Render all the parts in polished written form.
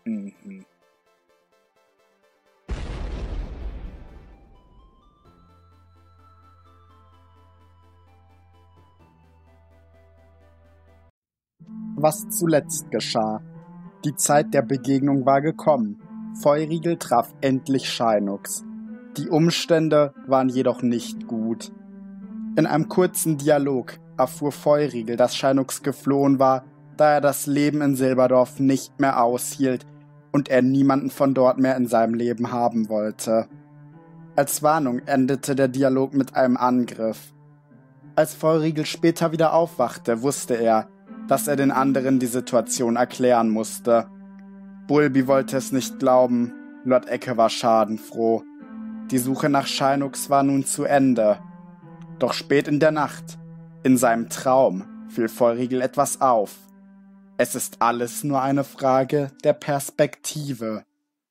Mhm. Was zuletzt geschah. Die Zeit der Begegnung war gekommen. Feurigel traf endlich Scheinux. Die Umstände waren jedoch nicht gut. In einem kurzen Dialog erfuhr Feurigel, dass Scheinux geflohen war, da er das Leben in Silberdorf nicht mehr aushielt und er niemanden von dort mehr in seinem Leben haben wollte. Als Warnung endete der Dialog mit einem Angriff. Als Feurigel später wieder aufwachte, wusste er, dass er den anderen die Situation erklären musste. Bulbi wollte es nicht glauben, Lord Ecke war schadenfroh. Die Suche nach Scheinux war nun zu Ende. Doch spät in der Nacht, in seinem Traum, fiel Feurigel etwas auf. Es ist alles nur eine Frage der Perspektive.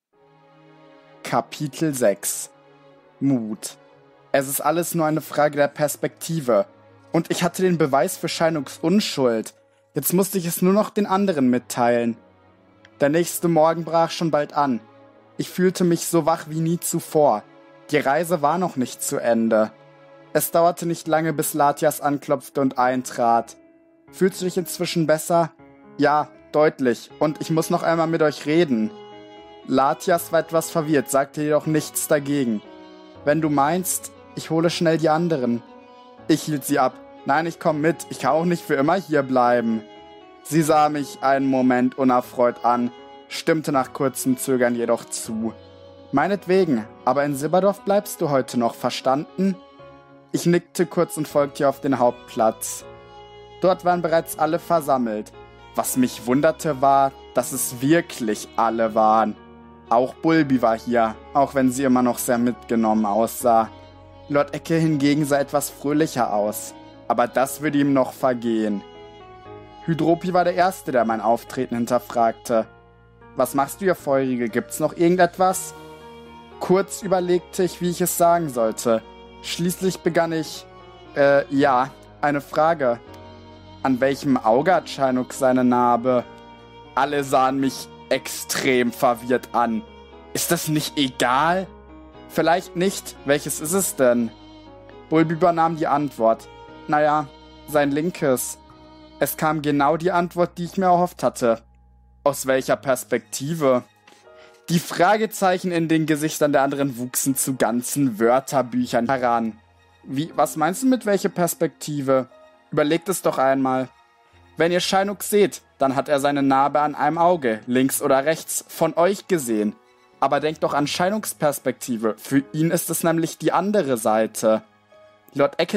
Kapitel 6 Mut. Es ist alles nur eine Frage der Perspektive. Und ich hatte den Beweis für Scheinux Unschuld. Jetzt musste ich es nur noch den anderen mitteilen. Der nächste Morgen brach schon bald an. Ich fühlte mich so wach wie nie zuvor. Die Reise war noch nicht zu Ende. Es dauerte nicht lange, bis Latias anklopfte und eintrat. Fühlst du dich inzwischen besser? Ja, deutlich. Und ich muss noch einmal mit euch reden. Latias war etwas verwirrt, sagte jedoch nichts dagegen. Wenn du meinst, ich hole schnell die anderen. Ich hielt sie ab. Nein, ich komme mit. Ich kann auch nicht für immer hier bleiben. Sie sah mich einen Moment unerfreut an, stimmte nach kurzem Zögern jedoch zu. Meinetwegen, aber in Silberdorf bleibst du heute noch, verstanden? Ich nickte kurz und folgte ihr auf den Hauptplatz. Dort waren bereits alle versammelt. Was mich wunderte war, dass es wirklich alle waren. Auch Bulbi war hier, auch wenn sie immer noch sehr mitgenommen aussah. Lord Ecke hingegen sah etwas fröhlicher aus. Aber das würde ihm noch vergehen. Hydropi war der Erste, der mein Auftreten hinterfragte. Was machst du hier, Feurigel? Gibt's noch irgendetwas? Kurz überlegte ich, wie ich es sagen sollte. Schließlich begann ich, ja, eine Frage. An welchem Auge hat Scheinux seine Narbe? Alle sahen mich extrem verwirrt an. Ist das nicht egal? Vielleicht nicht. Welches ist es denn? Bulbi übernahm die Antwort. Naja, sein linkes. Es kam genau die Antwort, die ich mir erhofft hatte. Aus welcher Perspektive? Die Fragezeichen in den Gesichtern der anderen wuchsen zu ganzen Wörterbüchern heran. Was meinst du mit welcher Perspektive? Überlegt es doch einmal. Wenn ihr Scheinux seht, dann hat er seine Narbe an einem Auge, links oder rechts, von euch gesehen. Aber denkt doch an Scheinux Perspektive. Für ihn ist es nämlich die andere Seite. Lord Ecke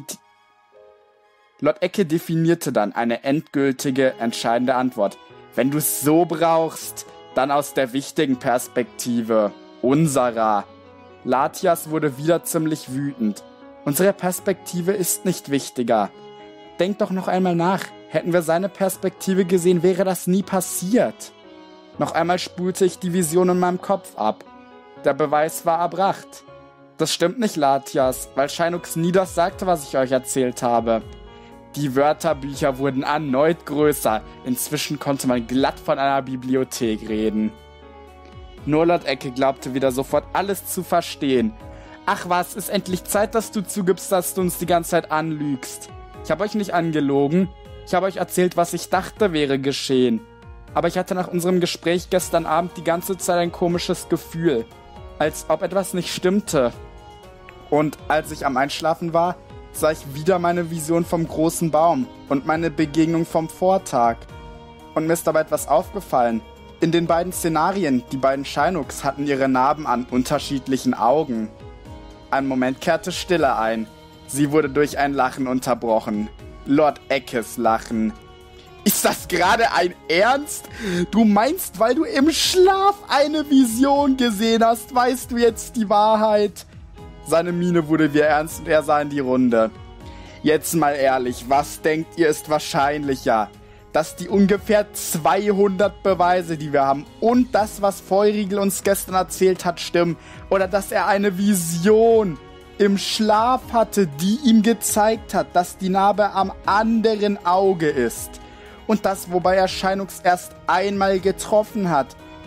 definierte dann eine endgültige, entscheidende Antwort. Wenn du es so brauchst, dann aus der wichtigen Perspektive. Unserer. Latias wurde wieder ziemlich wütend. Unsere Perspektive ist nicht wichtiger. Denk doch noch einmal nach. Hätten wir seine Perspektive gesehen, wäre das nie passiert. Noch einmal spulte ich die Vision in meinem Kopf ab. Der Beweis war erbracht. Das stimmt nicht, Latias, weil Scheinux nie das sagte, was ich euch erzählt habe. Die Wörterbücher wurden erneut größer. Inzwischen konnte man glatt von einer Bibliothek reden. Nur Lord Ecke glaubte wieder sofort alles zu verstehen. Ach was, ist endlich Zeit, dass du zugibst, dass du uns die ganze Zeit anlügst. Ich habe euch nicht angelogen. Ich habe euch erzählt, was ich dachte wäre geschehen. Aber ich hatte nach unserem Gespräch gestern Abend die ganze Zeit ein komisches Gefühl. Als ob etwas nicht stimmte. Und als ich am Einschlafen war, sah ich wieder meine Vision vom großen Baum und meine Begegnung vom Vortag. Und mir ist dabei etwas aufgefallen. In den beiden Szenarien, die beiden Scheinux hatten ihre Narben an unterschiedlichen Augen. Ein Moment kehrte Stille ein. Sie wurde durch ein Lachen unterbrochen. Lord Eckes Lachen. Ist das gerade ein Ernst? Du meinst, weil du im Schlaf eine Vision gesehen hast, weißt du jetzt die Wahrheit? Seine Miene wurde wie ernst und er sah in die Runde. Jetzt mal ehrlich, was denkt ihr ist wahrscheinlicher? Dass die ungefähr 200 Beweise, die wir haben, und das, was Feurigel uns gestern erzählt hat, stimmen? Oder dass er eine Vision im Schlaf hatte, die ihm gezeigt hat, dass die Narbe am anderen Auge ist? Und das, wobei er Scheinux erst einmal getroffen hat.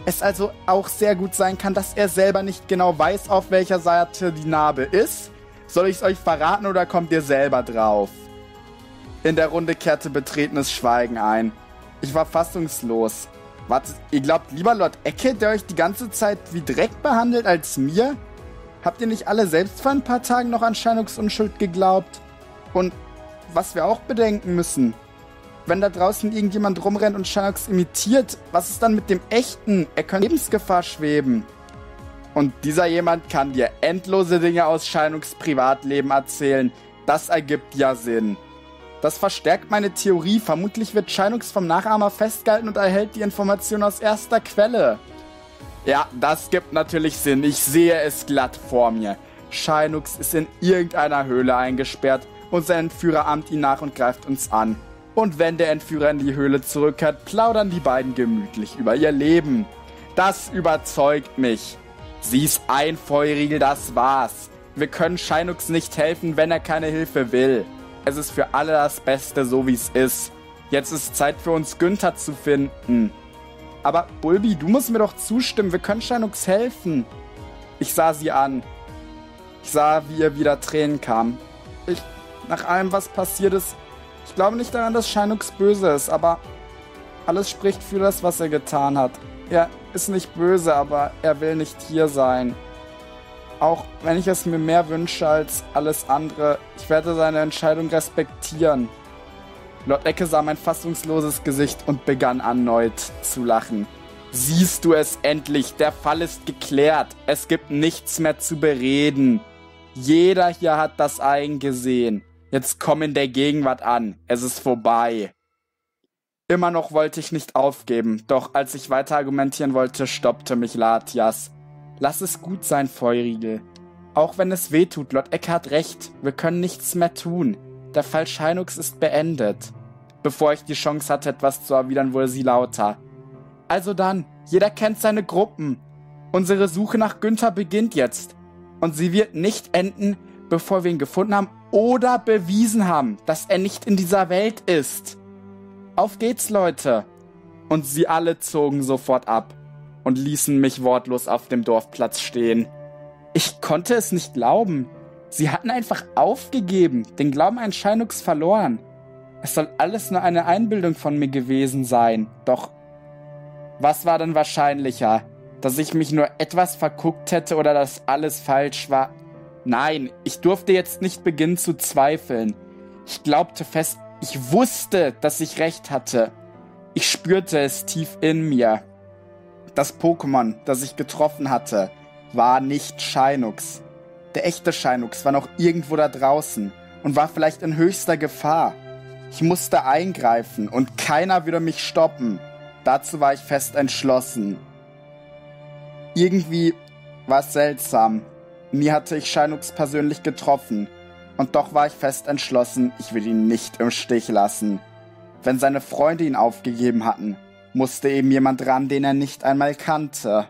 Es also auch sehr gut sein kann, dass er selber nicht genau weiß, auf welcher Seite die Narbe ist. Soll ich's euch verraten oder kommt ihr selber drauf? In der Runde kehrte betretenes Schweigen ein. Ich war fassungslos. Wartet, ihr glaubt lieber Lord Ecke, der euch die ganze Zeit wie Dreck behandelt, als mir? Habt ihr nicht alle selbst vor ein paar Tagen noch an Scheinungsunschuld geglaubt? Und was wir auch bedenken müssen, wenn da draußen irgendjemand rumrennt und Shinox imitiert, was ist dann mit dem Echten? Er könnte Lebensgefahr schweben. Und dieser jemand kann dir endlose Dinge aus Shinox Privatleben erzählen. Das ergibt ja Sinn. Das verstärkt meine Theorie. Vermutlich wird Shinox vom Nachahmer festgehalten und erhält die Information aus erster Quelle. Ja, das gibt natürlich Sinn. Ich sehe es glatt vor mir. Shinox ist in irgendeiner Höhle eingesperrt und sein Entführer ahmt ihn nach und greift uns an. Und wenn der Entführer in die Höhle zurückkehrt, plaudern die beiden gemütlich über ihr Leben. Das überzeugt mich. Sieh's ein, Feurigel, das war's. Wir können Shinox nicht helfen, wenn er keine Hilfe will. Es ist für alle das Beste, so wie's ist. Jetzt ist Zeit für uns, Günther zu finden. Aber Bulbi, du musst mir doch zustimmen, wir können Shinox helfen. Ich sah sie an. Ich sah, wie ihr wieder Tränen kamen. Nach allem, was passiert ist, ich glaube nicht daran, dass Shinox böse ist, aber alles spricht für das, was er getan hat. Er ist nicht böse, aber er will nicht hier sein. Auch wenn ich es mir mehr wünsche als alles andere, ich werde seine Entscheidung respektieren. Lord Ecke sah mein fassungsloses Gesicht und begann erneut zu lachen. Siehst du es endlich? Der Fall ist geklärt. Es gibt nichts mehr zu bereden. Jeder hier hat das eingesehen. Jetzt komm in der Gegenwart an. Es ist vorbei. Immer noch wollte ich nicht aufgeben, doch als ich weiter argumentieren wollte, stoppte mich Latias. Lass es gut sein, Feurigel. Auch wenn es weh tut, Lord Ecke hat recht. Wir können nichts mehr tun. Der Fall Shinox ist beendet. Bevor ich die Chance hatte, etwas zu erwidern, wurde sie lauter. Also dann, jeder kennt seine Gruppen. Unsere Suche nach Günther beginnt jetzt. Und sie wird nicht enden, bevor wir ihn gefunden haben oder bewiesen haben, dass er nicht in dieser Welt ist. Auf geht's, Leute. Und sie alle zogen sofort ab und ließen mich wortlos auf dem Dorfplatz stehen. Ich konnte es nicht glauben. Sie hatten einfach aufgegeben, den Glauben an Shinox verloren. Es soll alles nur eine Einbildung von mir gewesen sein. Doch was war denn wahrscheinlicher? Dass ich mich nur etwas verguckt hätte oder dass alles falsch war? Nein, ich durfte jetzt nicht beginnen zu zweifeln. Ich glaubte fest, ich wusste, dass ich recht hatte. Ich spürte es tief in mir. Das Pokémon, das ich getroffen hatte, war nicht Shinox. Der echte Shinox war noch irgendwo da draußen und war vielleicht in höchster Gefahr. Ich musste eingreifen und keiner würde mich stoppen. Dazu war ich fest entschlossen. Irgendwie war es seltsam. Nie hatte ich Shinox persönlich getroffen. Und doch war ich fest entschlossen, ich will ihn nicht im Stich lassen. Wenn seine Freunde ihn aufgegeben hatten, musste eben jemand ran, den er nicht einmal kannte.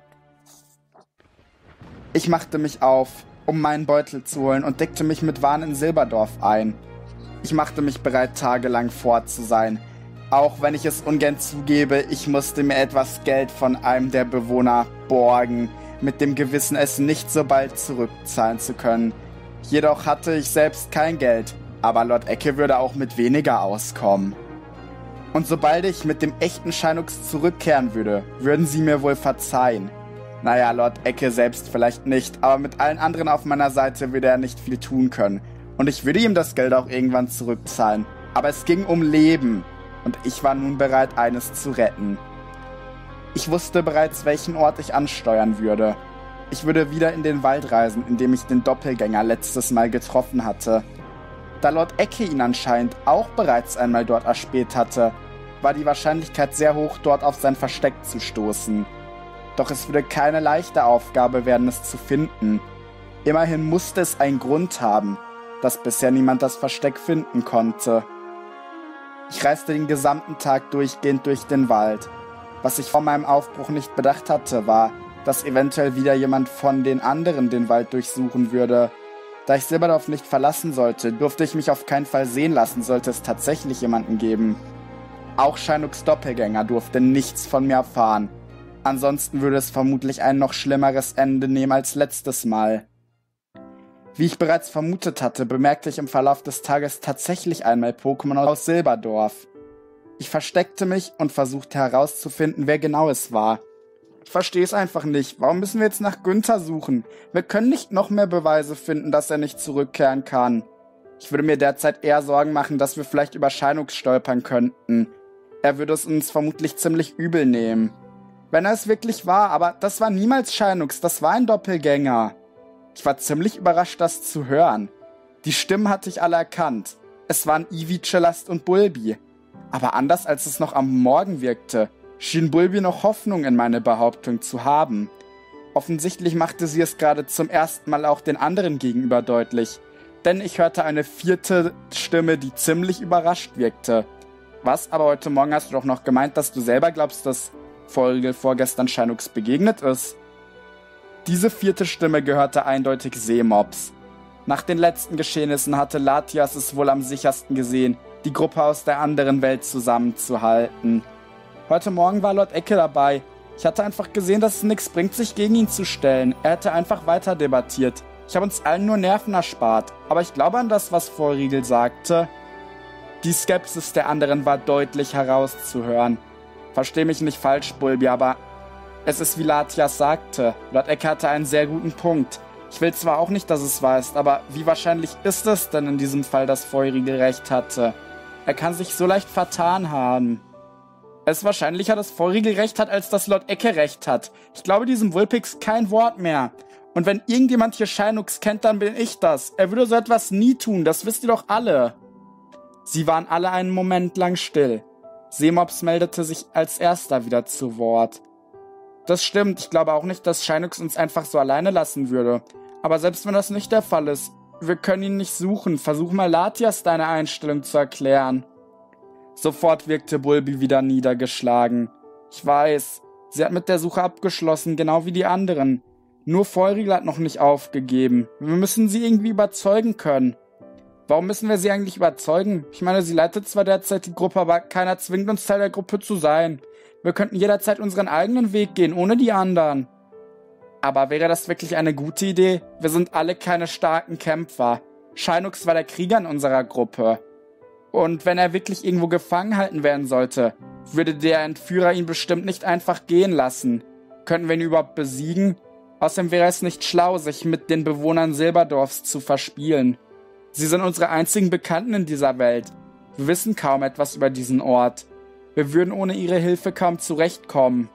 Ich machte mich auf, um meinen Beutel zu holen und deckte mich mit Wahn in Silberdorf ein. Ich machte mich bereit, tagelang fort zu sein. Auch wenn ich es ungern zugebe, ich musste mir etwas Geld von einem der Bewohner borgen, mit dem Gewissen, es nicht so bald zurückzahlen zu können. Jedoch hatte ich selbst kein Geld, aber Lord Ecke würde auch mit weniger auskommen. Und sobald ich mit dem echten Shinox zurückkehren würde, würden sie mir wohl verzeihen. Naja, Lord Ecke selbst vielleicht nicht, aber mit allen anderen auf meiner Seite würde er nicht viel tun können. Und ich würde ihm das Geld auch irgendwann zurückzahlen. Aber es ging um Leben. Und ich war nun bereit, eines zu retten. Ich wusste bereits, welchen Ort ich ansteuern würde. Ich würde wieder in den Wald reisen, in dem ich den Doppelgänger letztes Mal getroffen hatte. Da Lord Ecke ihn anscheinend auch bereits einmal dort erspäht hatte, war die Wahrscheinlichkeit sehr hoch, dort auf sein Versteck zu stoßen. Doch es würde keine leichte Aufgabe werden, es zu finden. Immerhin musste es einen Grund haben, dass bisher niemand das Versteck finden konnte. Ich reiste den gesamten Tag durchgehend durch den Wald. Was ich vor meinem Aufbruch nicht bedacht hatte, war, dass eventuell wieder jemand von den anderen den Wald durchsuchen würde. Da ich Silberdorf nicht verlassen sollte, durfte ich mich auf keinen Fall sehen lassen, sollte es tatsächlich jemanden geben. Auch Shinox Doppelgänger durfte nichts von mir erfahren. Ansonsten würde es vermutlich ein noch schlimmeres Ende nehmen als letztes Mal. Wie ich bereits vermutet hatte, bemerkte ich im Verlauf des Tages tatsächlich einmal Pokémon aus Silberdorf. Ich versteckte mich und versuchte herauszufinden, wer genau es war. Ich verstehe es einfach nicht. Warum müssen wir jetzt nach Günther suchen? Wir können nicht noch mehr Beweise finden, dass er nicht zurückkehren kann. Ich würde mir derzeit eher Sorgen machen, dass wir vielleicht über Scheinux stolpern könnten. Er würde es uns vermutlich ziemlich übel nehmen. Wenn er es wirklich war, aber das war niemals Scheinux, das war ein Doppelgänger. Ich war ziemlich überrascht, das zu hören. Die Stimmen hatte ich alle erkannt. Es waren Eevee, Chillast und Bulbi. Aber anders als es noch am Morgen wirkte, schien Bulbi noch Hoffnung in meine Behauptung zu haben. Offensichtlich machte sie es gerade zum ersten Mal auch den anderen gegenüber deutlich, denn ich hörte eine vierte Stimme, die ziemlich überrascht wirkte. Was, aber heute Morgen hast du doch noch gemeint, dass du selber glaubst, dass Feurigel vorgestern Scheinux begegnet ist? Diese vierte Stimme gehörte eindeutig Seemops. Nach den letzten Geschehnissen hatte Latias es wohl am sichersten gesehen, die Gruppe aus der anderen Welt zusammenzuhalten. Heute Morgen war Lord Ecke dabei. Ich hatte einfach gesehen, dass es nichts bringt, sich gegen ihn zu stellen. Er hätte einfach weiter debattiert. Ich habe uns allen nur Nerven erspart. Aber ich glaube an das, was Feurigel sagte. Die Skepsis der anderen war deutlich herauszuhören. Versteh mich nicht falsch, Bulbi, aber es ist wie Latias sagte. Lord Ecke hatte einen sehr guten Punkt. Ich will zwar auch nicht, dass es wahr ist, aber wie wahrscheinlich ist es denn in diesem Fall, dass Feurigel recht hatte? Er kann sich so leicht vertan haben. Es ist wahrscheinlicher, dass Feurigel recht hat, als dass Lord Ecke recht hat. Ich glaube diesem Vulpix kein Wort mehr. Und wenn irgendjemand hier Scheinux kennt, dann bin ich das. Er würde so etwas nie tun, das wisst ihr doch alle. Sie waren alle einen Moment lang still. Seemops meldete sich als erster wieder zu Wort. Das stimmt, ich glaube auch nicht, dass Scheinux uns einfach so alleine lassen würde. Aber selbst wenn das nicht der Fall ist, wir können ihn nicht suchen. Versuch mal Latias deine Einstellung zu erklären. Sofort wirkte Bulbi wieder niedergeschlagen. Ich weiß, sie hat mit der Suche abgeschlossen, genau wie die anderen. Nur Feurigel hat noch nicht aufgegeben. Wir müssen sie irgendwie überzeugen können. Warum müssen wir sie eigentlich überzeugen? Ich meine, sie leitet zwar derzeit die Gruppe, aber keiner zwingt uns, Teil der Gruppe zu sein. Wir könnten jederzeit unseren eigenen Weg gehen, ohne die anderen. Aber wäre das wirklich eine gute Idee? Wir sind alle keine starken Kämpfer. Scheinux war der Krieger in unserer Gruppe. Und wenn er wirklich irgendwo gefangen halten werden sollte, würde der Entführer ihn bestimmt nicht einfach gehen lassen. Könnten wir ihn überhaupt besiegen? Außerdem wäre es nicht schlau, sich mit den Bewohnern Silberdorfs zu verspielen. Sie sind unsere einzigen Bekannten in dieser Welt. Wir wissen kaum etwas über diesen Ort. Wir würden ohne ihre Hilfe kaum zurechtkommen.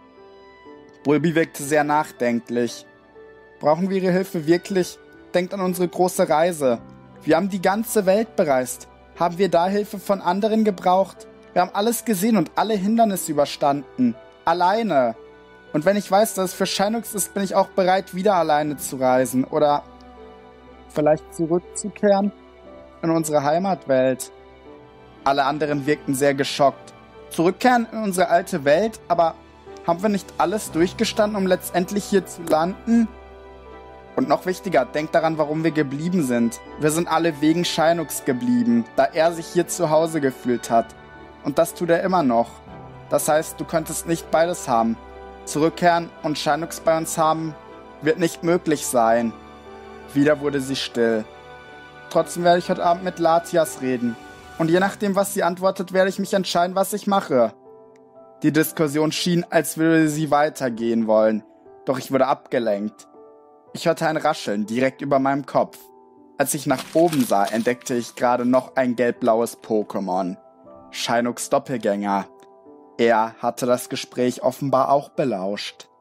Bulbi wirkte sehr nachdenklich. Brauchen wir ihre Hilfe wirklich? Denkt an unsere große Reise. Wir haben die ganze Welt bereist. Haben wir da Hilfe von anderen gebraucht? Wir haben alles gesehen und alle Hindernisse überstanden. Alleine. Und wenn ich weiß, dass es für Scheinux ist, bin ich auch bereit, wieder alleine zu reisen. Oder vielleicht zurückzukehren in unsere Heimatwelt. Alle anderen wirkten sehr geschockt. Zurückkehren in unsere alte Welt? Aber haben wir nicht alles durchgestanden, um letztendlich hier zu landen? Und noch wichtiger, denkt daran, warum wir geblieben sind. Wir sind alle wegen Scheinux geblieben, da er sich hier zu Hause gefühlt hat. Und das tut er immer noch. Das heißt, du könntest nicht beides haben. Zurückkehren und Scheinux bei uns haben, wird nicht möglich sein. Wieder wurde sie still. Trotzdem werde ich heute Abend mit Latias reden. Und je nachdem, was sie antwortet, werde ich mich entscheiden, was ich mache. Die Diskussion schien, als würde sie weitergehen wollen. Doch ich wurde abgelenkt. Ich hörte ein Rascheln direkt über meinem Kopf. Als ich nach oben sah, entdeckte ich gerade noch ein gelb-blaues Pokémon. Scheinux Doppelgänger. Er hatte das Gespräch offenbar auch belauscht.